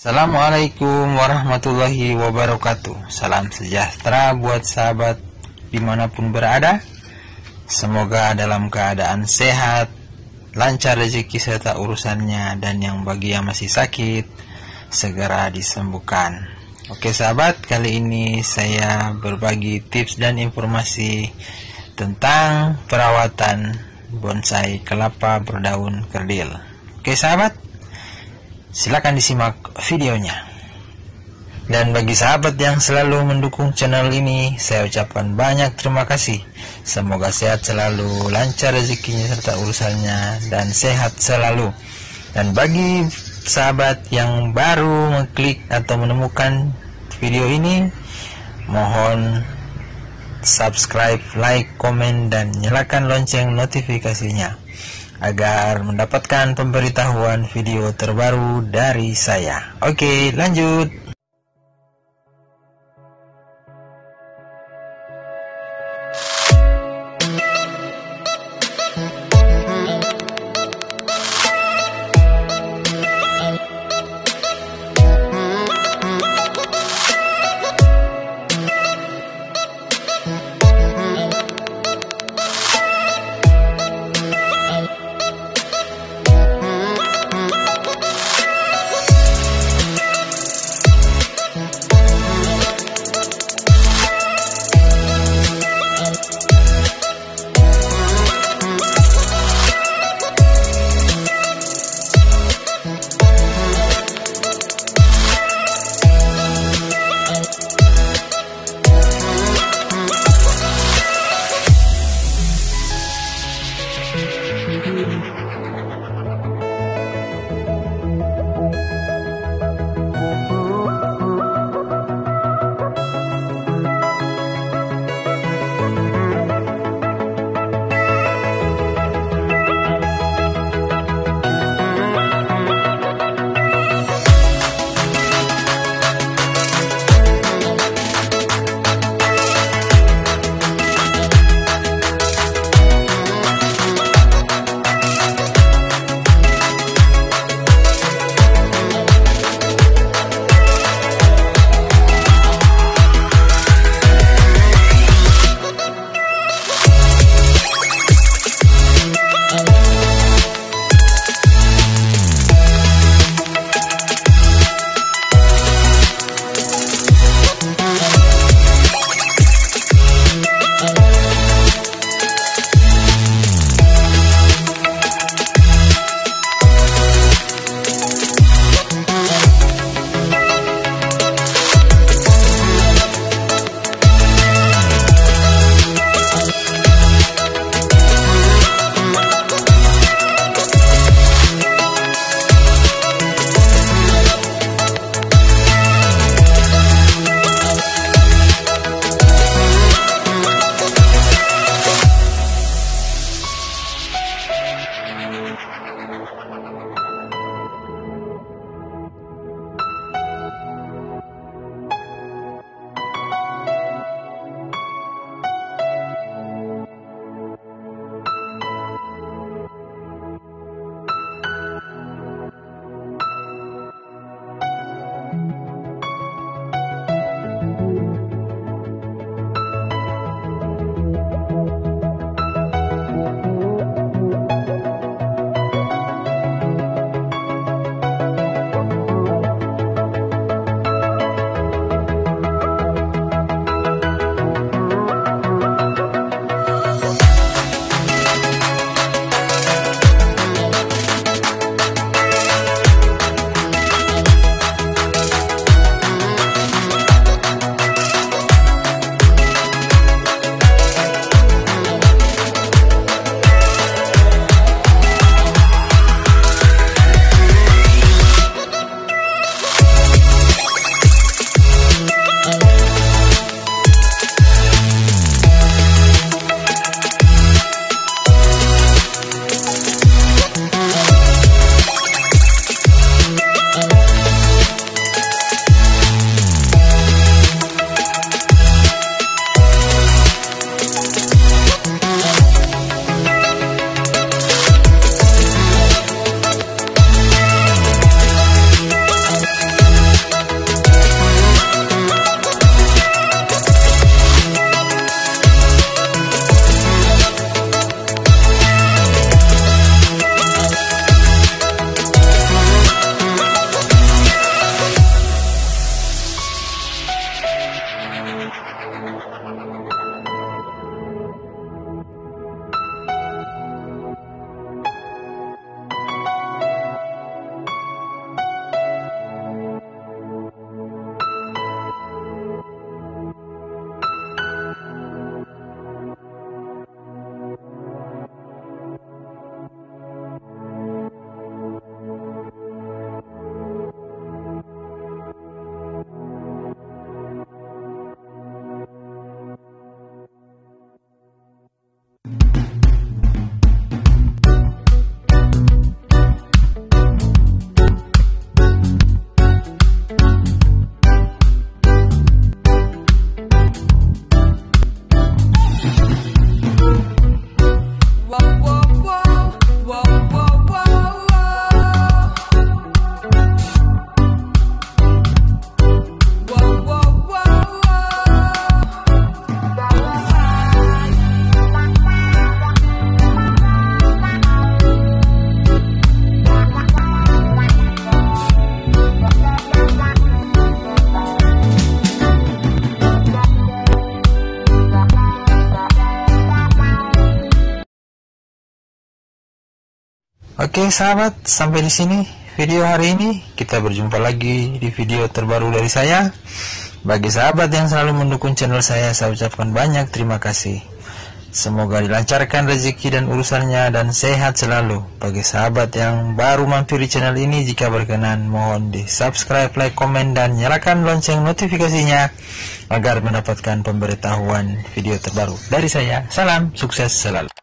Assalamualaikum warahmatullahi wabarakatuh. Salam sejahtera buat sahabat dimanapun berada. Semoga dalam keadaan sehat, lancar rezeki serta urusannya, dan yang bagi yang masih sakit segera disembuhkan. Oke sahabat, kali ini saya berbagi tips dan informasi tentang perawatan bonsai kelapa berdaun kerdil. Oke sahabat, silakan disimak videonya. Dan bagi sahabat yang selalu mendukung channel ini, saya ucapkan banyak terima kasih. Semoga sehat selalu, lancar rezekinya serta urusannya, dan sehat selalu. Dan bagi sahabat yang baru mengklik atau menemukan video ini, mohon subscribe, like, komen, dan nyalakan lonceng notifikasinya agar mendapatkan pemberitahuan video terbaru dari saya. Oke, lanjut. Oke sahabat, sampai di sini video hari ini. Kita berjumpa lagi di video terbaru dari saya. Bagi sahabat yang selalu mendukung channel saya ucapkan banyak terima kasih. Semoga dilancarkan rezeki dan urusannya dan sehat selalu. Bagi sahabat yang baru mampir di channel ini, jika berkenan mohon di subscribe, like, komen, dan nyalakan lonceng notifikasinya agar mendapatkan pemberitahuan video terbaru dari saya. Salam sukses selalu.